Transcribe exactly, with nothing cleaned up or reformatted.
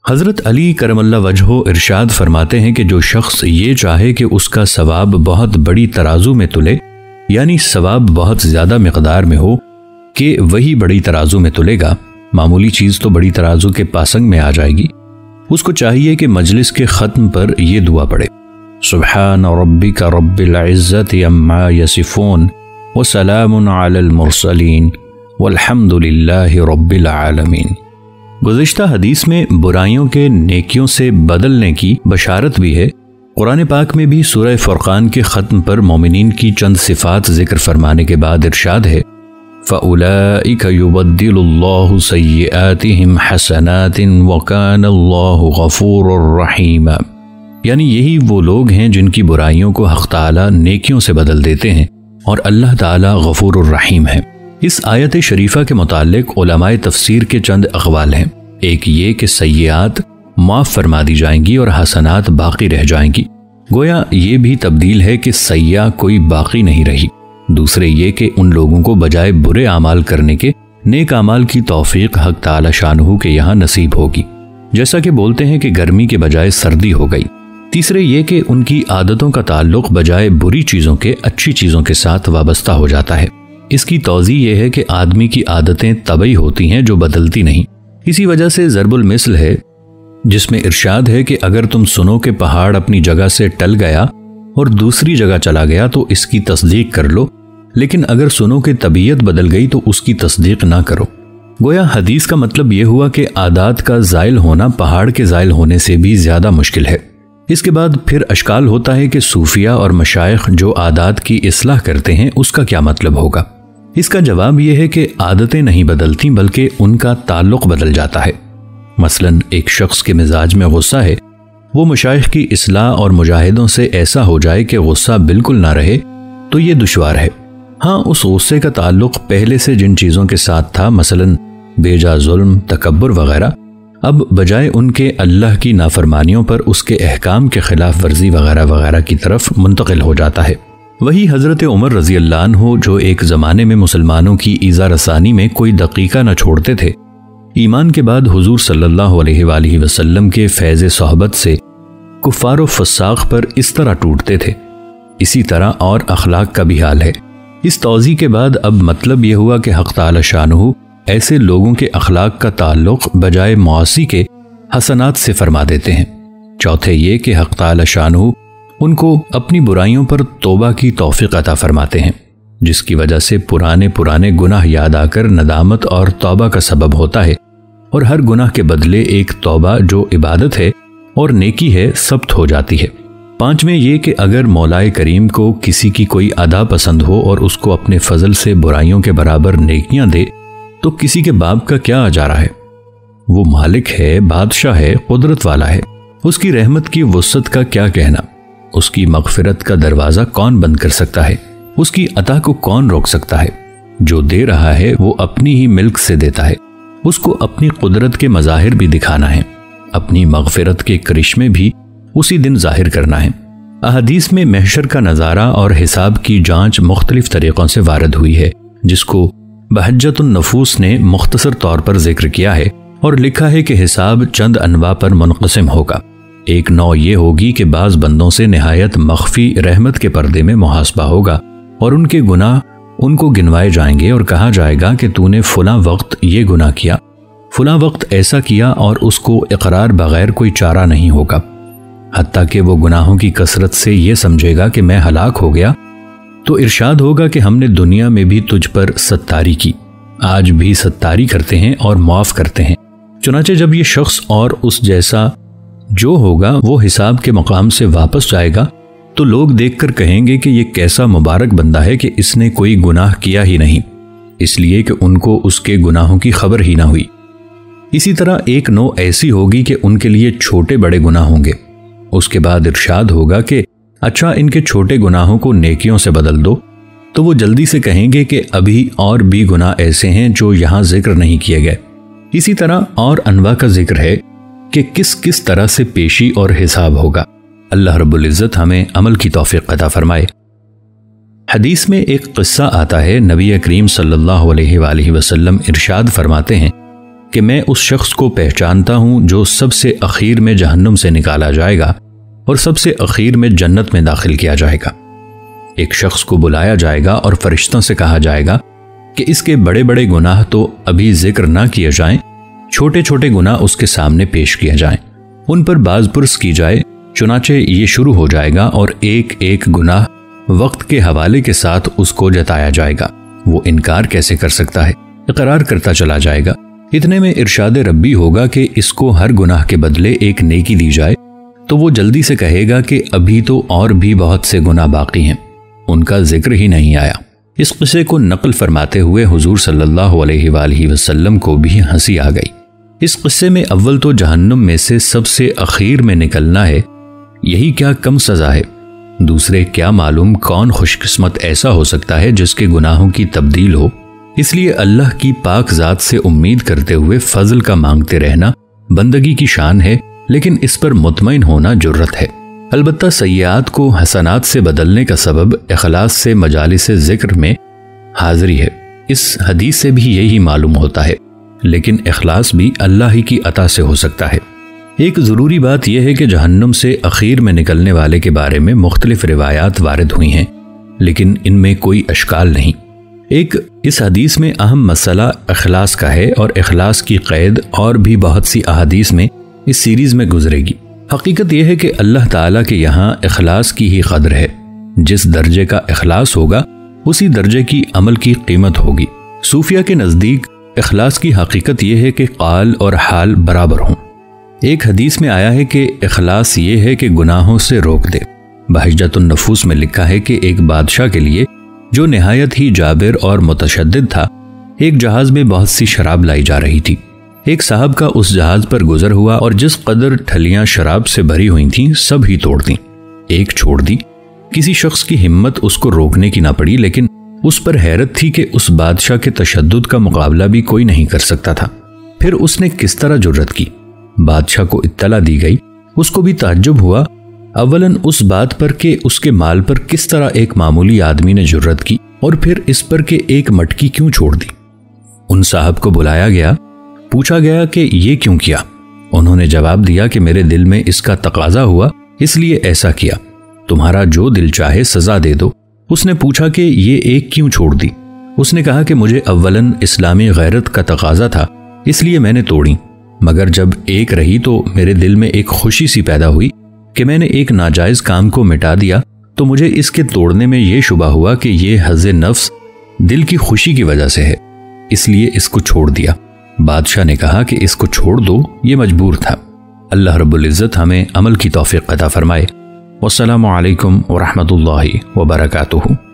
حضرت علی کرم اللہ وجہہ ارشاد فرماتے ہیں کہ جو شخص یہ چاہے کہ اس کا ثواب بہت بڑی ترازو میں تلے، یعنی ثواب بہت زیادہ مقدار میں ہو کہ وہی بڑی ترازو میں تلے گا، معمولی چیز تو بڑی ترازو کے پاسنگ میں آ جائے گی، اس کو چاہیے کہ مجلس کے ختم پر یہ دعا پڑھے: سبحان ربک رب العزت عما یصفون وسلام علی المرسلین والحمد للہ رب العالمین۔ گزشتہ حدیث میں برائیوں کے نیکیوں سے بدلنے کی بشارت بھی ہے۔ قرآن پاک میں بھی سورہ فرقان کے ختم پر مومنین کی چند صفات ذکر فرمانے کے بعد ارشاد ہے: فَأُولَئِكَ يُبَدِّلُ اللَّهُ سَيِّئَاتِهِمْ حَسَنَاتٍ وَكَانَ اللَّهُ غَفُورًا رَحِيمًا، یعنی یہی وہ لوگ ہیں جن کی برائیوں کو حق تعالی نیکیوں سے بدل دیتے ہیں اور اللہ تعالی غفور الرحیم ہے۔ اس آیت شریفہ کے متعلق علماء تفسیر کے چند اقوال ہیں۔ ایک یہ کہ سیئات معاف فرما دی جائیں گی اور حسنات باقی رہ جائیں گی، گویا یہ بھی تبدیل ہے کہ سیئہ کوئی باقی نہیں رہی۔ دوسرے یہ کہ ان لوگوں کو بجائے برے اعمال کرنے کے نیک اعمال کی توفیق حق تعالی شانہ کے یہاں نصیب ہوگی، جیسا کہ بولتے ہیں کہ گرمی کے بجائے سردی ہو گئی۔ تیسرے یہ کہ ان کی عادتوں کا تعلق بجائے بری چیزوں کے اچھی چیزوں کے ساتھ وابستہ ہو جاتا ہے۔ اس کی توضیح یہ ہے کہ آدمی کی عادتیں طبعی ہوتی ہیں جو بدلتی نہیں، اسی وجہ سے ضرب المثل ہے جس میں ارشاد ہے کہ اگر تم سنو کہ پہاڑ اپنی جگہ سے ٹل گیا اور دوسری جگہ چلا گیا تو اس کی تصدیق کر لو، لیکن اگر سنو کہ طبیعت بدل گئی تو اس کی تصدیق نہ کرو۔ گویا حدیث کا مطلب یہ ہوا کہ عادات کا زائل ہونا پہاڑ کے زائل ہونے سے بھی زیادہ مشکل ہے۔ اس کے بعد پھر اشکال ہوتا ہے کہ صوفیہ اور مشائخ جو عادات کی اصلاح کرتے ہیں اس کا کیا مطلب ہوگا؟ اس کا جواب یہ ہے کہ عادتیں نہیں بدلتی بلکہ ان کا تعلق بدل جاتا ہے۔ مثلا ایک شخص کے مزاج میں غصہ ہے، وہ مشائخ کی اصلاح اور مجاہدوں سے ایسا ہو جائے کہ غصہ بالکل نہ رہے تو یہ دشوار ہے۔ ہاں اس غصے کا تعلق پہلے سے جن چیزوں کے ساتھ تھا، مثلا بے جا ظلم، تکبر وغیرہ، اب بجائے ان کے اللہ کی نافرمانیوں پر اس کے احکام کے خلاف ورزی وغیرہ وغیرہ کی طرف منتقل ہو جاتا ہے۔ وہی حضرت عمر رضی اللہ عنہ جو ایک زمانے میں مسلمانوں کی ایذا رسانی میں کوئی دقیقہ نہ چھوڑتے تھے، ایمان کے بعد حضور صلی اللہ علیہ وآلہ وسلم کے فیض صحبت سے کفار و فساق پر اس طرح ٹوٹتے تھے، اسی طرح اور اخلاق کا بھی حال ہے۔ اس توضیح کے بعد اب مطلب یہ ہوا کہ حق تعالی شانہ ایسے لوگوں کے اخلاق کا تعلق بجائے معاصی کے حسنات سے فرما دیتے ہیں۔ چوتھے یہ کہ حق تعالی شانہ ان کو اپنی برائیوں پر توبہ کی توفیق عطا فرماتے ہیں، جس کی وجہ سے پرانے پرانے گناہ یاد آ کر ندامت اور توبہ کا سبب ہوتا ہے، اور ہر گناہ کے بدلے ایک توبہ جو عبادت ہے اور نیکی ہے ثبت ہو جاتی ہے۔ پانچویں یہ کہ اگر مولائے کریم کو کسی کی کوئی ادا پسند ہو اور اس کو اپنے فضل سے برائیوں کے برابر نیکیاں دے تو کسی کے باپ کا کیا اجارہ ہے؟ وہ مالک ہے، بادشاہ ہے، قدرت والا ہے، اس کی رحمت کی وسعت کا کیا کہنا؟ اس کی مغفرت کا دروازہ کون بند کر سکتا ہے؟ اس کی عطا کو کون روک سکتا ہے؟ جو دے رہا ہے وہ اپنی ہی ملک سے دیتا ہے، اس کو اپنی قدرت کے مظاہر بھی دکھانا ہے، اپنی مغفرت کے کرشمے بھی اسی دن ظاہر کرنا ہے۔ احادیث میں محشر کا نظارہ اور حساب کی جانچ مختلف طریقوں سے وارد ہوئی ہے، جس کو بہجت النفوس نے مختصر طور پر ذکر کیا ہے اور لکھا ہے کہ حساب چند انواع پر منقسم ہوگا۔ ایک نوع یہ ہوگی کہ بعض بندوں سے نہایت مخفی رحمت کے پردے میں محاسبہ ہوگا اور ان کے گناہ ان کو گنوائے جائیں گے اور کہا جائے گا کہ تو نے فلاں وقت یہ گناہ کیا، فلاں وقت ایسا کیا، اور اس کو اقرار بغیر کوئی چارہ نہیں ہوگا، حتیٰ کہ وہ گناہوں کی کثرت سے یہ سمجھے گا کہ میں ہلاک ہو گیا تو ارشاد ہوگا کہ ہم نے دنیا میں بھی تجھ پر ستاری کی، آج بھی ستاری کرتے ہیں اور معاف کرتے ہیں۔ چنانچہ جب یہ شخص اور اس جیسا جو ہوگا وہ حساب کے مقام سے واپس جائے گا تو لوگ دیکھ کر کہیں گے کہ یہ کیسا مبارک بندہ ہے کہ اس نے کوئی گناہ کیا ہی نہیں، اس لیے کہ ان کو اس کے گناہوں کی خبر ہی نہ ہوئی۔ اسی طرح ایک نوع ایسی ہوگی کہ ان کے لیے چھوٹے بڑے گناہ ہوں گے، اس کے بعد ارشاد ہوگا کہ اچھا ان کے چھوٹے گناہوں کو نیکیوں سے بدل دو، تو وہ جلدی سے کہیں گے کہ ابھی اور بھی گناہ ایسے ہیں جو یہاں ذکر نہیں کیے گئے۔ اسی طرح اور انواع کا ذکر ہے کہ کس کس طرح سے پیشی اور حساب ہوگا۔ اللہ رب العزت ہمیں عمل کی توفیق عطا فرمائے۔ حدیث میں ایک قصہ آتا ہے، نبی کریم صلی اللہ علیہ وآلہ وسلم ارشاد فرماتے ہیں کہ میں اس شخص کو پہچانتا ہوں جو سب سے اخیر میں جہنم سے نکالا جائے گا اور سب سے اخیر میں جنت میں داخل کیا جائے گا۔ ایک شخص کو بلایا جائے گا اور فرشتوں سے کہا جائے گا کہ اس کے بڑے بڑے گناہ تو ابھی ذکر نہ کیے جائیں، چھوٹے چھوٹے گناہ اس کے سامنے پیش کیے جائیں، ان پر باز پرس کی جائے۔ چنانچہ یہ شروع ہو جائے گا اور ایک ایک گناہ وقت کے حوالے کے ساتھ اس کو جتایا جائے گا۔ وہ انکار کیسے کر سکتا ہے؟ اقرار کرتا چلا جائے گا۔ اتنے میں ارشاد ربی ہوگا کہ اس کو ہر گناہ کے بدلے ایک نیکی دی جائے، تو وہ جلدی سے کہے گا کہ ابھی تو اور بھی بہت سے گناہ باقی ہیں، ان کا ذکر ہی نہیں آیا۔ اس قصے کو نقل فرماتے ہوئے حضور صلی اللہ علیہ وآلہ وسلم کو بھی ہنسی آ گئی۔ اس قصے میں اول تو جہنم میں سے سب سے اخیر میں نکلنا ہے، یہی کیا کم سزا ہے؟ دوسرے کیا معلوم کون خوش قسمت ایسا ہو سکتا ہے جس کے گناہوں کی تبدیل ہو؟ اس لیے اللہ کی پاک ذات سے امید کرتے ہوئے فضل کا مانگتے رہنا بندگی کی شان ہے، لیکن اس پر مطمئن ہونا جرت ہے۔ البتہ سیئات کو حسنات سے بدلنے کا سبب اخلاص سے مجالس ذکر میں حاضری ہے۔ اس حدیث سے بھی یہی معلوم ہوتا ہے، لیکن اخلاص بھی اللہ ہی کی عطا سے ہو سکتا ہے۔ ایک ضروری بات یہ ہے کہ جہنم سے اخیر میں نکلنے والے کے بارے میں مختلف روایات وارد ہوئی ہیں، لیکن ان میں کوئی اشکال نہیں۔ ایک اس حدیث میں اہم مسئلہ اخلاص کا ہے، اور اخلاص کی قید اور بھی بہت سی احادیث میں اس سیریز میں گزرے گی۔ حقیقت یہ ہے کہ اللہ تعالیٰ کے یہاں اخلاص کی ہی قدر ہے۔ جس درجے کا اخلاص ہوگا اسی درجے کی عمل کی قیمت ہوگی۔ صوفیہ کے نزدیک اخلاص کی حقیقت یہ ہے کہ قال اور حال برابر ہوں۔ ایک حدیث میں آیا ہے کہ اخلاص یہ ہے کہ گناہوں سے روک دے۔ بہجت النفوس میں لکھا ہے کہ ایک بادشاہ کے لیے جو نہایت ہی جابر اور متشدد تھا، ایک جہاز میں بہت سی شراب لائی جا رہی تھی۔ ایک صاحب کا اس جہاز پر گزر ہوا اور جس قدر ٹھلیاں شراب سے بھری ہوئی تھیں سب ہی توڑ دیں، ایک چھوڑ دی۔ کسی شخص کی ہمت اس کو روکنے کی نہ پڑی، لیکن اس پر حیرت تھی کہ اس بادشاہ کے تشدد کا مقابلہ بھی کوئی نہیں کر سکتا تھا۔ پھر اس نے کس طرح جرت کی؟ بادشاہ کو اطلاع دی گئی۔ اس کو بھی تعجب ہوا، اولاً اس بات پر کہ اس کے مال پر کس طرح ایک معمولی آدمی نے جرت کی، اور پھر اس پر کہ ایک مٹکی کیوں چھوڑ دی۔ ان صاحب کو بلایا گیا، پوچھا گیا کہ یہ کیوں کیا؟ انہوں نے جواب دیا کہ میرے دل میں اس کا تقاضا ہوا، اس لیے ایسا کیا۔ تمہارا جو دل چاہے سزا دے دو۔ اس نے پوچھا کہ یہ ایک کیوں چھوڑ دی؟ اس نے کہا کہ مجھے اولاً اسلامی غیرت کا تقاضا تھا، اس لیے میں نے توڑی، مگر جب ایک رہی تو میرے دل میں ایک خوشی سی پیدا ہوئی کہ میں نے ایک ناجائز کام کو مٹا دیا، تو مجھے اس کے توڑنے میں یہ شبہ ہوا کہ یہ حظ نفس دل کی خوشی کی وجہ سے ہے، اس لیے اس کو چھوڑ دیا۔ بادشاہ نے کہا کہ اس کو چھوڑ دو، یہ مجبور تھا۔ اللہ رب العزت ہمیں عمل کی توفیق عطا فرمائے۔ والسلام علیکم ورحمۃ اللہ وبرکاتہ۔